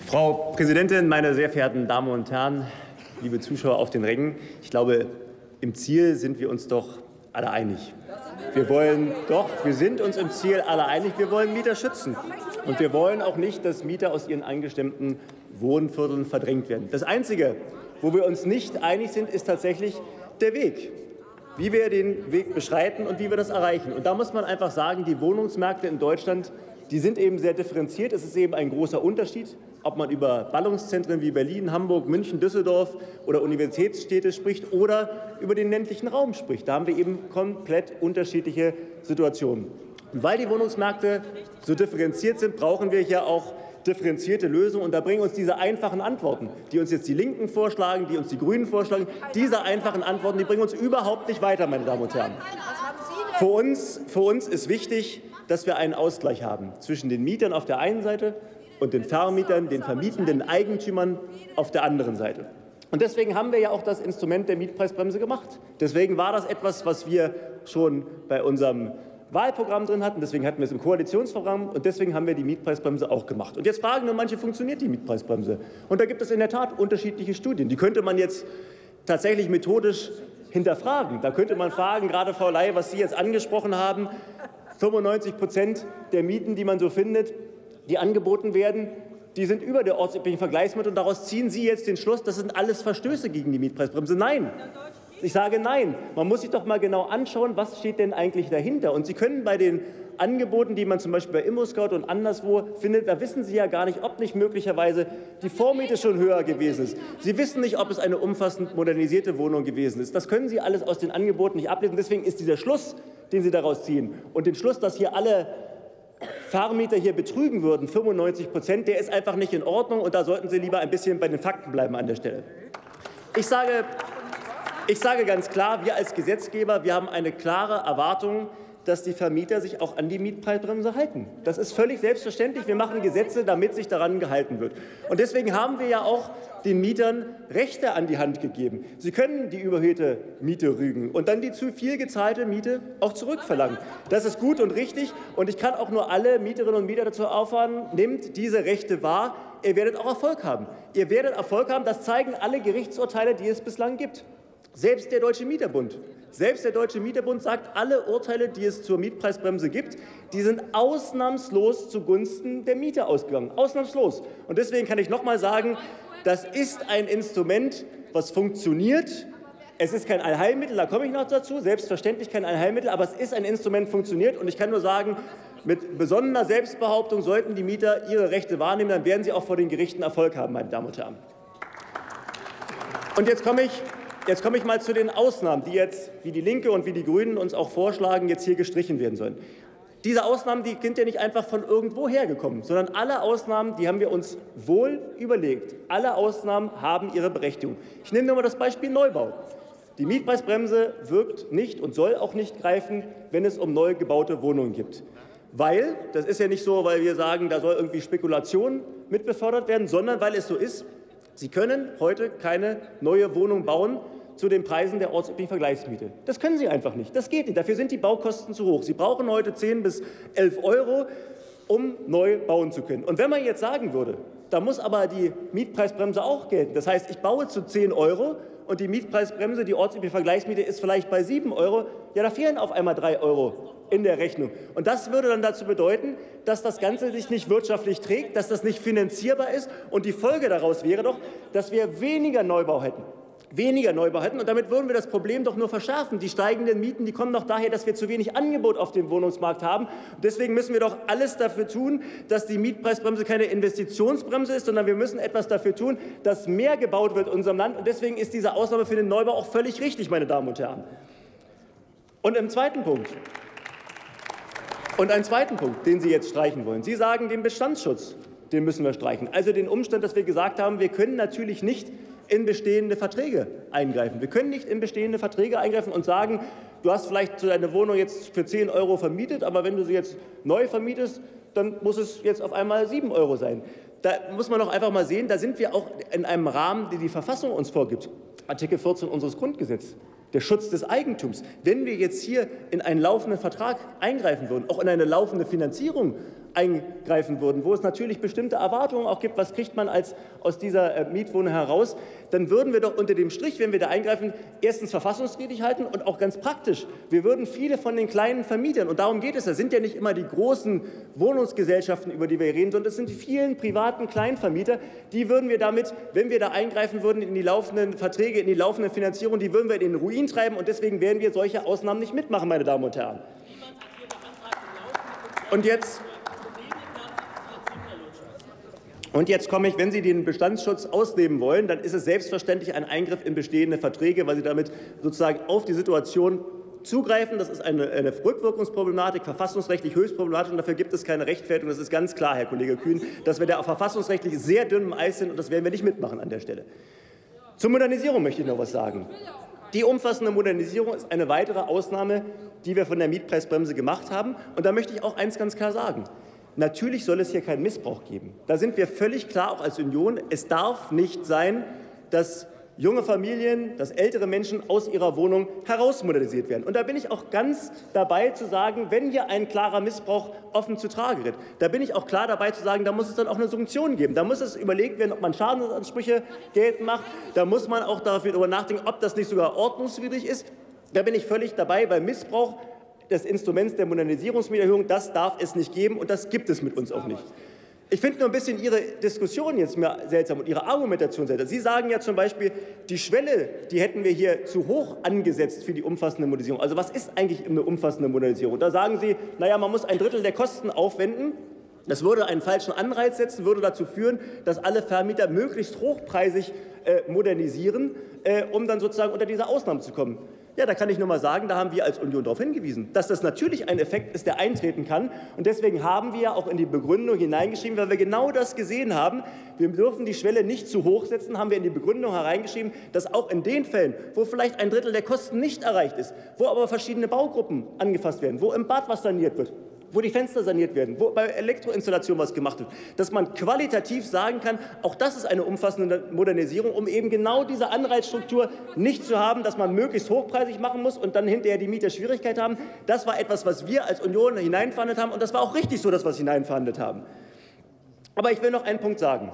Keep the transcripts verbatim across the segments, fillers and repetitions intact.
Frau Präsidentin, meine sehr verehrten Damen und Herren, liebe Zuschauer auf den Rängen! Ich glaube, im Ziel sind wir uns doch alle einig. Wir wollen doch, wir sind uns im Ziel alle einig. Wir wollen Mieter schützen. Und wir wollen auch nicht, dass Mieter aus ihren eingestemmten Wohnvierteln verdrängt werden. Das Einzige, wo wir uns nicht einig sind, ist tatsächlich der Weg, wie wir den Weg beschreiten und wie wir das erreichen. Und da muss man einfach sagen, die Wohnungsmärkte in Deutschland, die sind eben sehr differenziert. Es ist eben ein großer Unterschied, ob man über Ballungszentren wie Berlin, Hamburg, München, Düsseldorf oder Universitätsstädte spricht oder über den ländlichen Raum spricht. Da haben wir eben komplett unterschiedliche Situationen. Und weil die Wohnungsmärkte so differenziert sind, brauchen wir hier auch differenzierte Lösungen. Und da bringen uns diese einfachen Antworten, die uns jetzt die Linken vorschlagen, die uns die Grünen vorschlagen, diese einfachen Antworten, die bringen uns überhaupt nicht weiter, meine Damen und Herren. Für uns, für uns ist wichtig, dass wir einen Ausgleich haben zwischen den Mietern auf der einen Seite und den Vermietern, den vermietenden Eigentümern auf der anderen Seite. Und deswegen haben wir ja auch das Instrument der Mietpreisbremse gemacht. Deswegen war das etwas, was wir schon bei unserem Wahlprogramm drin hatten. Deswegen hatten wir es im Koalitionsprogramm und deswegen haben wir die Mietpreisbremse auch gemacht. Und jetzt fragen nur manche, funktioniert die Mietpreisbremse? Und da gibt es in der Tat unterschiedliche Studien. Die könnte man jetzt tatsächlich methodisch hinterfragen. Da könnte man fragen, gerade Frau Ley, was Sie jetzt angesprochen haben, fünfundneunzig Prozent der Mieten, die man so findet, die angeboten werden, die sind über der ortsüblichen Vergleichsmiete. Und daraus ziehen Sie jetzt den Schluss, das sind alles Verstöße gegen die Mietpreisbremse. Nein. Ich sage nein. Man muss sich doch mal genau anschauen, was steht denn eigentlich dahinter. Und Sie können bei den Angeboten, die man zum Beispiel bei ImmoScout und anderswo findet, da wissen Sie ja gar nicht, ob nicht möglicherweise die Vormiete schon höher gewesen ist. Sie wissen nicht, ob es eine umfassend modernisierte Wohnung gewesen ist. Das können Sie alles aus den Angeboten nicht ablesen. Deswegen ist dieser Schluss, den Sie daraus ziehen, und den Schluss, dass hier alle Vermieter hier betrügen würden, fünfundneunzig Prozent, der ist einfach nicht in Ordnung. Und da sollten Sie lieber ein bisschen bei den Fakten bleiben an der Stelle. Ich sage, ich sage ganz klar, wir als Gesetzgeber, wir haben eine klare Erwartung, dass die Vermieter sich auch an die Mietpreisbremse halten. Das ist völlig selbstverständlich. Wir machen Gesetze, damit sich daran gehalten wird. Und deswegen haben wir ja auch den Mietern Rechte an die Hand gegeben. Sie können die überhöhte Miete rügen und dann die zu viel gezahlte Miete auch zurückverlangen. Das ist gut und richtig. Und ich kann auch nur alle Mieterinnen und Mieter dazu auffordern, nehmt diese Rechte wahr. Ihr werdet auch Erfolg haben. Ihr werdet Erfolg haben. Das zeigen alle Gerichtsurteile, die es bislang gibt. Selbst der Deutsche Mieterbund. Selbst der Deutsche Mieterbund sagt, alle Urteile, die es zur Mietpreisbremse gibt, die sind ausnahmslos zugunsten der Mieter ausgegangen. Ausnahmslos. Und deswegen kann ich noch mal sagen, das ist ein Instrument, was funktioniert. Es ist kein Allheilmittel, da komme ich noch dazu. Selbstverständlich kein Allheilmittel, aber es ist ein Instrument, funktioniert. Und ich kann nur sagen, mit besonderer Selbstbehauptung sollten die Mieter ihre Rechte wahrnehmen, dann werden sie auch vor den Gerichten Erfolg haben, meine Damen und Herren. Und jetzt komme ich Jetzt komme ich mal zu den Ausnahmen, die jetzt, wie die Linke und wie die Grünen uns auch vorschlagen, jetzt hier gestrichen werden sollen. Diese Ausnahmen, die sind ja nicht einfach von irgendwo hergekommen, sondern alle Ausnahmen, die haben wir uns wohl überlegt. Alle Ausnahmen haben ihre Berechtigung. Ich nehme nur mal das Beispiel Neubau. Die Mietpreisbremse wirkt nicht und soll auch nicht greifen, wenn es um neu gebaute Wohnungen geht. Weil, das ist ja nicht so, weil wir sagen, da soll irgendwie Spekulation mit befördert werden, sondern weil es so ist, Sie können heute keine neue Wohnung bauen zu den Preisen der ortsüblichen Vergleichsmiete. Das können Sie einfach nicht. Das geht nicht. Dafür sind die Baukosten zu hoch. Sie brauchen heute zehn bis elf Euro, um neu bauen zu können. Und wenn man jetzt sagen würde, da muss aber die Mietpreisbremse auch gelten. Das heißt, ich baue zu zehn Euro und die Mietpreisbremse, die ortsübliche Vergleichsmiete, ist vielleicht bei sieben Euro. Ja, da fehlen auf einmal drei Euro in der Rechnung. Und das würde dann dazu bedeuten, dass das Ganze sich nicht wirtschaftlich trägt, dass das nicht finanzierbar ist. Und die Folge daraus wäre doch, dass wir weniger Neubau hätten. Weniger Neubau hätten. Und damit würden wir das Problem doch nur verschärfen. Die steigenden Mieten, die kommen doch daher, dass wir zu wenig Angebot auf dem Wohnungsmarkt haben. Und deswegen müssen wir doch alles dafür tun, dass die Mietpreisbremse keine Investitionsbremse ist, sondern wir müssen etwas dafür tun, dass mehr gebaut wird in unserem Land. Und deswegen ist diese Ausnahme für den Neubau auch völlig richtig, meine Damen und Herren. Und im zweiten Punkt. Und einen zweiten Punkt, den Sie jetzt streichen wollen. Sie sagen, den Bestandsschutz, den müssen wir streichen. Also den Umstand, dass wir gesagt haben, wir können natürlich nicht in bestehende Verträge eingreifen. Wir können nicht in bestehende Verträge eingreifen und sagen, du hast vielleicht deine Wohnung jetzt für zehn Euro vermietet, aber wenn du sie jetzt neu vermietest, dann muss es jetzt auf einmal sieben Euro sein. Da muss man doch einfach mal sehen, da sind wir auch in einem Rahmen, den die Verfassung uns vorgibt. Artikel vierzehn unseres Grundgesetzes. Der Schutz des Eigentums. Wenn wir jetzt hier in einen laufenden Vertrag eingreifen würden, auch in eine laufende Finanzierung eingreifen würden, wo es natürlich bestimmte Erwartungen auch gibt, was kriegt man als, aus dieser Mietwohnung heraus, dann würden wir doch unter dem Strich, wenn wir da eingreifen, erstens verfassungswidrig halten und auch ganz praktisch. Wir würden viele von den kleinen Vermietern, und darum geht es, das sind ja nicht immer die großen Wohnungsgesellschaften, über die wir reden, sondern es sind die vielen privaten Kleinvermieter, die würden wir damit, wenn wir da eingreifen würden in die laufenden Verträge, in die laufende Finanzierung, die würden wir in den Ruin treiben, und deswegen werden wir solche Ausnahmen nicht mitmachen, meine Damen und Herren. Und jetzt Und jetzt komme ich, wenn Sie den Bestandsschutz ausnehmen wollen, dann ist es selbstverständlich ein Eingriff in bestehende Verträge, weil Sie damit sozusagen auf die Situation zugreifen. Das ist eine, eine Rückwirkungsproblematik, verfassungsrechtlich höchst problematisch, und dafür gibt es keine Rechtfertigung. Das ist ganz klar, Herr Kollege Kühn, dass wir da auf verfassungsrechtlich sehr dünnem Eis sind, und das werden wir nicht mitmachen an der Stelle. Zur Modernisierung möchte ich noch etwas sagen. Die umfassende Modernisierung ist eine weitere Ausnahme, die wir von der Mietpreisbremse gemacht haben. Und da möchte ich auch eins ganz klar sagen. Natürlich soll es hier keinen Missbrauch geben. Da sind wir völlig klar, auch als Union. Es darf nicht sein, dass junge Familien, dass ältere Menschen aus ihrer Wohnung herausmodernisiert werden. Und da bin ich auch ganz dabei zu sagen, wenn hier ein klarer Missbrauch offen zutage tritt, da bin ich auch klar dabei zu sagen, da muss es dann auch eine Sanktion geben. Da muss es überlegt werden, ob man Schadensansprüche geltend macht. Da muss man auch darüber nachdenken, ob das nicht sogar ordnungswidrig ist. Da bin ich völlig dabei, weil Missbrauch des Instruments der Modernisierungsmieterhöhung, das darf es nicht geben, und das gibt es mit uns auch nicht. Ich finde nur ein bisschen Ihre Diskussion jetzt mehr seltsam und Ihre Argumentation seltsam. Sie sagen ja zum Beispiel, die Schwelle, die hätten wir hier zu hoch angesetzt für die umfassende Modernisierung. Also was ist eigentlich eine umfassende Modernisierung? Da sagen Sie, naja, man muss ein Drittel der Kosten aufwenden. Das würde einen falschen Anreiz setzen, würde dazu führen, dass alle Vermieter möglichst hochpreisig äh, modernisieren, äh, um dann sozusagen unter diese Ausnahmen zu kommen. Ja, da kann ich nur mal sagen, da haben wir als Union darauf hingewiesen, dass das natürlich ein Effekt ist, der eintreten kann. Und deswegen haben wir auch in die Begründung hineingeschrieben, weil wir genau das gesehen haben, wir dürfen die Schwelle nicht zu hoch setzen, haben wir in die Begründung hereingeschrieben, dass auch in den Fällen, wo vielleicht ein Drittel der Kosten nicht erreicht ist, wo aber verschiedene Baugruppen angefasst werden, wo im Bad was saniert wird, wo die Fenster saniert werden, wo bei Elektroinstallation was gemacht wird, dass man qualitativ sagen kann, auch das ist eine umfassende Modernisierung, um eben genau diese Anreizstruktur nicht zu haben, dass man möglichst hochpreisig machen muss und dann hinterher die Mieter Schwierigkeiten haben. Das war etwas, was wir als Union hineinverhandelt haben, und das war auch richtig so, dass wir es hineinverhandelt haben. Aber ich will noch einen Punkt sagen.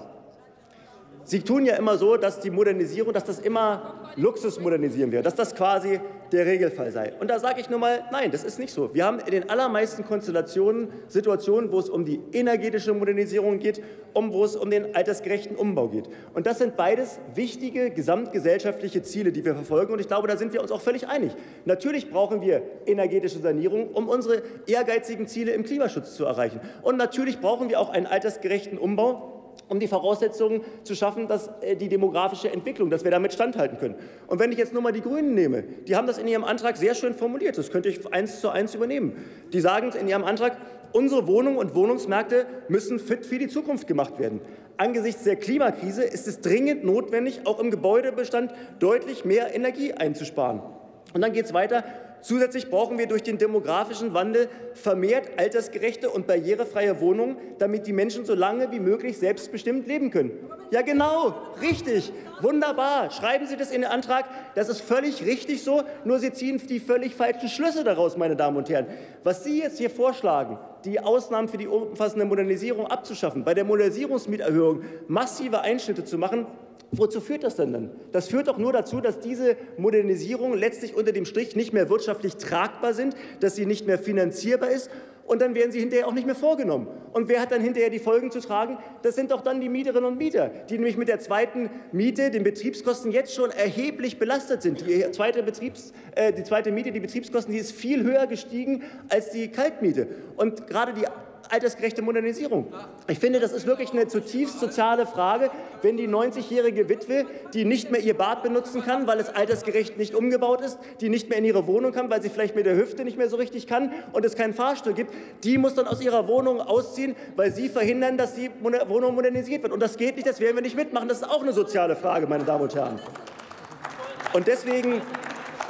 Sie tun ja immer so, dass die Modernisierung, dass das immer Luxusmodernisieren wäre, dass das quasi der Regelfall sei. Und da sage ich nur mal, nein, das ist nicht so. Wir haben in den allermeisten Konstellationen Situationen, wo es um die energetische Modernisierung geht, um, wo es um den altersgerechten Umbau geht. Und das sind beides wichtige gesamtgesellschaftliche Ziele, die wir verfolgen. Und ich glaube, da sind wir uns auch völlig einig. Natürlich brauchen wir energetische Sanierung, um unsere ehrgeizigen Ziele im Klimaschutz zu erreichen. Und natürlich brauchen wir auch einen altersgerechten Umbau, um die Voraussetzungen zu schaffen, dass die demografische Entwicklung, dass wir damit standhalten können. Und wenn ich jetzt nur mal die Grünen nehme, die haben das in ihrem Antrag sehr schön formuliert, das könnte ich eins zu eins übernehmen. Die sagen in ihrem Antrag, unsere Wohnungen und Wohnungsmärkte müssen fit für die Zukunft gemacht werden. Angesichts der Klimakrise ist es dringend notwendig, auch im Gebäudebestand deutlich mehr Energie einzusparen. Und dann geht es weiter. Zusätzlich brauchen wir durch den demografischen Wandel vermehrt altersgerechte und barrierefreie Wohnungen, damit die Menschen so lange wie möglich selbstbestimmt leben können. Ja, genau, richtig, wunderbar. Schreiben Sie das in den Antrag. Das ist völlig richtig so, nur Sie ziehen die völlig falschen Schlüsse daraus, meine Damen und Herren. Was Sie jetzt hier vorschlagen, die Ausnahmen für die umfassende Modernisierung abzuschaffen, bei der Modernisierungsmieterhöhung massive Einschnitte zu machen, wozu führt das denn dann? Das führt doch nur dazu, dass diese Modernisierungen letztlich unter dem Strich nicht mehr wirtschaftlich tragbar sind, dass sie nicht mehr finanzierbar ist, und dann werden sie hinterher auch nicht mehr vorgenommen. Und wer hat dann hinterher die Folgen zu tragen? Das sind doch dann die Mieterinnen und Mieter, die nämlich mit der zweiten Miete, den Betriebskosten, jetzt schon erheblich belastet sind. Die zweite, Betriebs, äh, die zweite Miete, die Betriebskosten, die ist viel höher gestiegen als die Kaltmiete. Und gerade die altersgerechte Modernisierung. Ich finde, das ist wirklich eine zutiefst soziale Frage, wenn die neunzigjährige Witwe, die nicht mehr ihr Bad benutzen kann, weil es altersgerecht nicht umgebaut ist, die nicht mehr in ihre Wohnung kann, weil sie vielleicht mit der Hüfte nicht mehr so richtig kann und es keinen Fahrstuhl gibt, die muss dann aus ihrer Wohnung ausziehen, weil sie verhindern, dass die Wohnung modernisiert wird. Und das geht nicht, das werden wir nicht mitmachen. Das ist auch eine soziale Frage, meine Damen und Herren. Und deswegen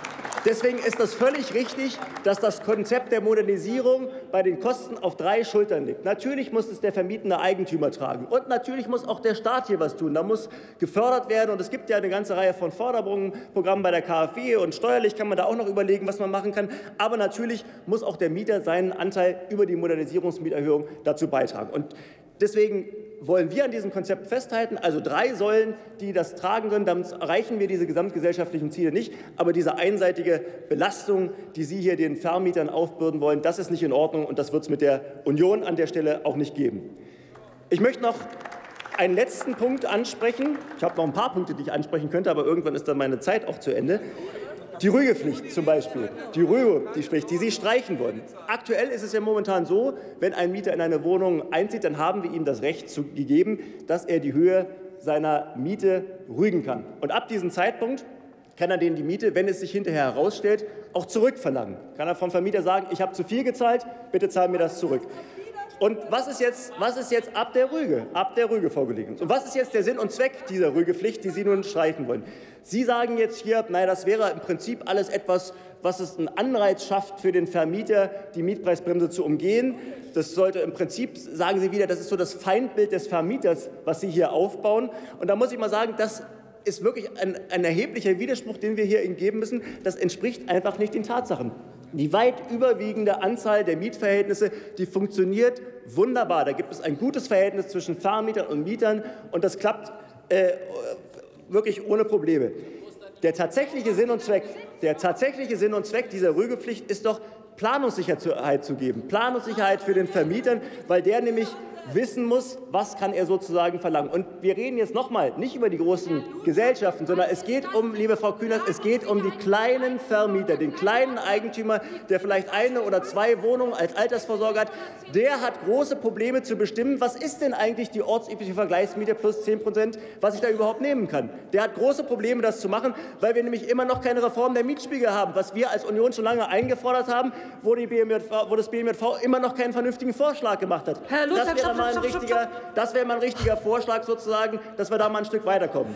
Deswegen ist das völlig richtig, dass das Konzept der Modernisierung bei den Kosten auf drei Schultern liegt. Natürlich muss es der vermietende Eigentümer tragen. Und natürlich muss auch der Staat hier was tun. Da muss gefördert werden. Und es gibt ja eine ganze Reihe von Förderprogrammen bei der KfW. Und steuerlich kann man da auch noch überlegen, was man machen kann. Aber natürlich muss auch der Mieter seinen Anteil über die Modernisierungsmieterhöhung dazu beitragen. Und deswegen wollen wir an diesem Konzept festhalten, also drei Säulen, die das tragen können. Damit erreichen wir diese gesamtgesellschaftlichen Ziele nicht. Aber diese einseitige Belastung, die Sie hier den Vermietern aufbürden wollen, das ist nicht in Ordnung, und das wird es mit der Union an der Stelle auch nicht geben. Ich möchte noch einen letzten Punkt ansprechen. Ich habe noch ein paar Punkte, die ich ansprechen könnte, aber irgendwann ist dann meine Zeit auch zu Ende. Die Rügepflicht zum Beispiel, die Rügepflicht, die Sie streichen wollen. Aktuell ist es ja momentan so, wenn ein Mieter in eine Wohnung einzieht, dann haben wir ihm das Recht gegeben, dass er die Höhe seiner Miete rügen kann. Und ab diesem Zeitpunkt kann er denen die Miete, wenn es sich hinterher herausstellt, auch zurückverlangen. Kann er vom Vermieter sagen, ich habe zu viel gezahlt, bitte zahl mir das zurück. Und was ist jetzt, was ist jetzt ab der Rüge, ab der Rüge vorgelegt? Und was ist jetzt der Sinn und Zweck dieser Rügepflicht, die Sie nun streichen wollen? Sie sagen jetzt hier, naja, das wäre im Prinzip alles etwas, was es einen Anreiz schafft für den Vermieter, die Mietpreisbremse zu umgehen. Das sollte im Prinzip, sagen Sie wieder, das ist so das Feindbild des Vermieters, was Sie hier aufbauen. Und da muss ich mal sagen, das ist wirklich ein, ein erheblicher Widerspruch, den wir hier Ihnen geben müssen. Das entspricht einfach nicht den Tatsachen. Die weit überwiegende Anzahl der Mietverhältnisse, die funktioniert wunderbar. Da gibt es ein gutes Verhältnis zwischen Vermietern und Mietern, und das klappt äh, wirklich ohne Probleme. Der tatsächliche Sinn und Zweck, der tatsächliche Sinn und Zweck dieser Rügepflicht ist doch, Planungssicherheit zu geben. Planungssicherheit für den Vermietern, weil der nämlich wissen muss, was kann er sozusagen verlangen. Und wir reden jetzt noch mal nicht über die großen Gesellschaften, sondern es geht um, liebe Frau Kühnert, es geht um die kleinen Vermieter, den kleinen Eigentümer, der vielleicht eine oder zwei Wohnungen als Altersvorsorge hat. Der hat große Probleme zu bestimmen, was ist denn eigentlich die ortsübliche Vergleichsmiete plus zehn Prozent, was ich da überhaupt nehmen kann. Der hat große Probleme, das zu machen, weil wir nämlich immer noch keine Reform der Mietspiegel haben, was wir als Union schon lange eingefordert haben, wo, die B M J V, wo das B M J V immer noch keinen vernünftigen Vorschlag gemacht hat. Herr Lutz, das wäre mal ein richtiger, das wäre mal ein richtiger Vorschlag sozusagen, dass wir da mal ein Stück weiterkommen.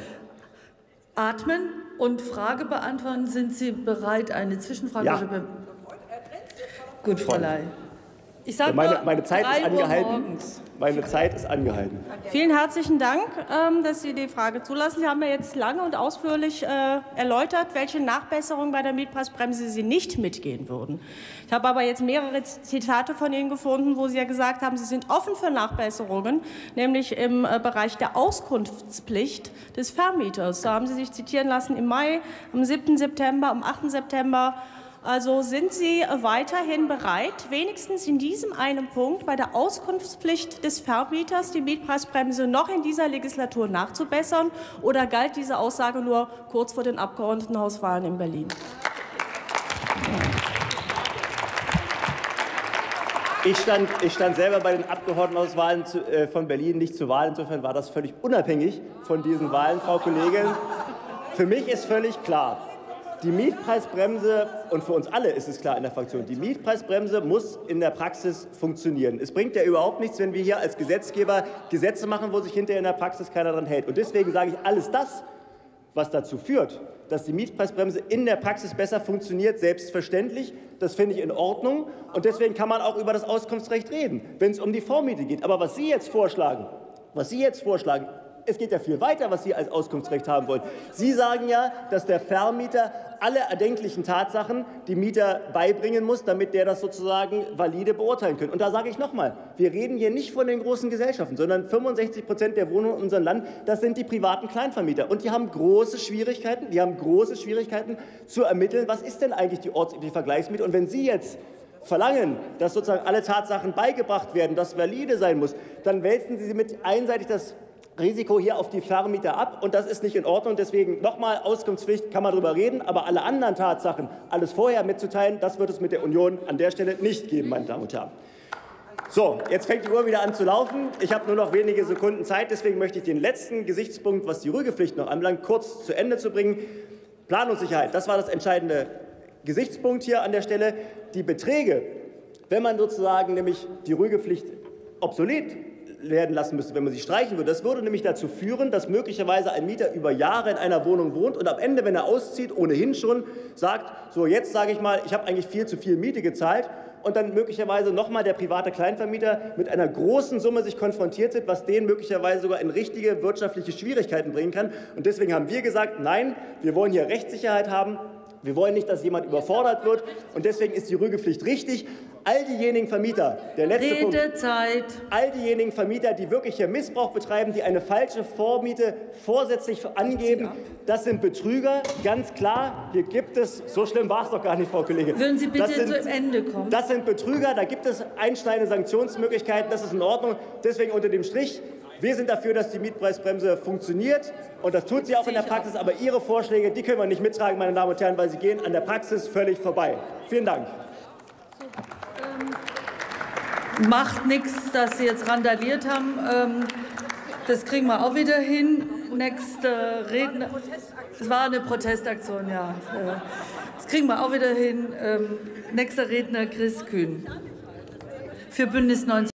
Atmen und Frage beantworten. Sind Sie bereit, eine Zwischenfrage? Ja. Gut, Frau Ley. Ich sage meine, meine Zeit ist angehalten. Morgens. Meine Zeit ist angehalten. Vielen herzlichen Dank, dass Sie die Frage zulassen. Sie haben ja jetzt lange und ausführlich erläutert, welche Nachbesserungen bei der Mietpreisbremse Sie nicht mitgehen würden. Ich habe aber jetzt mehrere Zitate von Ihnen gefunden, wo Sie ja gesagt haben, Sie sind offen für Nachbesserungen, nämlich im Bereich der Auskunftspflicht des Vermieters. Da haben Sie sich zitieren lassen im Mai, am siebten September, am achten September. Also sind Sie weiterhin bereit, wenigstens in diesem einen Punkt bei der Auskunftspflicht des Vermieters die Mietpreisbremse noch in dieser Legislatur nachzubessern, oder galt diese Aussage nur kurz vor den Abgeordnetenhauswahlen in Berlin? Ich stand, ich stand selber bei den Abgeordnetenhauswahlen zu, äh, von Berlin nicht zur Wahl. Insofern war das völlig unabhängig von diesen Wahlen, Frau Kollegin. Für mich ist völlig klar, die Mietpreisbremse, und für uns alle ist es klar in der Fraktion, die Mietpreisbremse muss in der Praxis funktionieren. Es bringt ja überhaupt nichts, wenn wir hier als Gesetzgeber Gesetze machen, wo sich hinterher in der Praxis keiner daran hält. Und deswegen sage ich, alles das, was dazu führt, dass die Mietpreisbremse in der Praxis besser funktioniert, selbstverständlich. Das finde ich in Ordnung. Und deswegen kann man auch über das Auskunftsrecht reden, wenn es um die Vormiete geht. Aber was Sie jetzt vorschlagen, was Sie jetzt vorschlagen, es geht ja viel weiter, was Sie als Auskunftsrecht haben wollen. Sie sagen ja, dass der Vermieter alle erdenklichen Tatsachen dem Mieter beibringen muss, damit der das sozusagen valide beurteilen kann. Und da sage ich noch mal, wir reden hier nicht von den großen Gesellschaften, sondern fünfundsechzig Prozent der Wohnungen in unserem Land, das sind die privaten Kleinvermieter. Und die haben große Schwierigkeiten, die haben große Schwierigkeiten zu ermitteln, was ist denn eigentlich die ortsübliche Vergleichsmiete. Und wenn Sie jetzt verlangen, dass sozusagen alle Tatsachen beigebracht werden, dass valide sein muss, dann wälzen Sie mit einseitig das Risiko hier auf die Vermieter ab, und das ist nicht in Ordnung. Deswegen nochmal, Auskunftspflicht kann man darüber reden, aber alle anderen Tatsachen, alles vorher mitzuteilen, das wird es mit der Union an der Stelle nicht geben, meine Damen und Herren. So, jetzt fängt die Uhr wieder an zu laufen. Ich habe nur noch wenige Sekunden Zeit, deswegen möchte ich den letzten Gesichtspunkt, was die Rügepflicht noch anbelangt, kurz zu Ende zu bringen. Planungssicherheit, das war das entscheidende Gesichtspunkt hier an der Stelle. Die Beträge, wenn man sozusagen nämlich die Rügepflicht obsolet werden lassen müsste, wenn man sie streichen würde. Das würde nämlich dazu führen, dass möglicherweise ein Mieter über Jahre in einer Wohnung wohnt und am Ende, wenn er auszieht, ohnehin schon sagt, so jetzt sage ich mal, ich habe eigentlich viel zu viel Miete gezahlt, und dann möglicherweise nochmal der private Kleinvermieter mit einer großen Summe sich konfrontiert sind, was den möglicherweise sogar in richtige wirtschaftliche Schwierigkeiten bringen kann. Und deswegen haben wir gesagt, nein, wir wollen hier Rechtssicherheit haben. Wir wollen nicht, dass jemand überfordert wird. Und deswegen ist die Rügepflicht richtig. All diejenigen Vermieter, der letzte Redezeit. Punkt, all diejenigen Vermieter, die wirklich hier Missbrauch betreiben, die eine falsche Vormiete vorsätzlich angeben, das sind Betrüger, ganz klar. Hier gibt es, so schlimm war es doch gar nicht, Frau Kollegin. Würden Sie bitte sind, zu Ende kommen? Das sind Betrüger, da gibt es einschneidende Sanktionsmöglichkeiten, das ist in Ordnung. Deswegen unter dem Strich, wir sind dafür, dass die Mietpreisbremse funktioniert, und das tut sie auch in der Praxis, aber Ihre Vorschläge, die können wir nicht mittragen, meine Damen und Herren, weil sie gehen an der Praxis völlig vorbei. Vielen Dank. Macht nichts, dass Sie jetzt randaliert haben. Das kriegen wir auch wieder hin. Nächster Redner. Es war eine Protestaktion, ja. Das kriegen wir auch wieder hin. Nächster Redner Chris Kühn für Bündnis neunzig.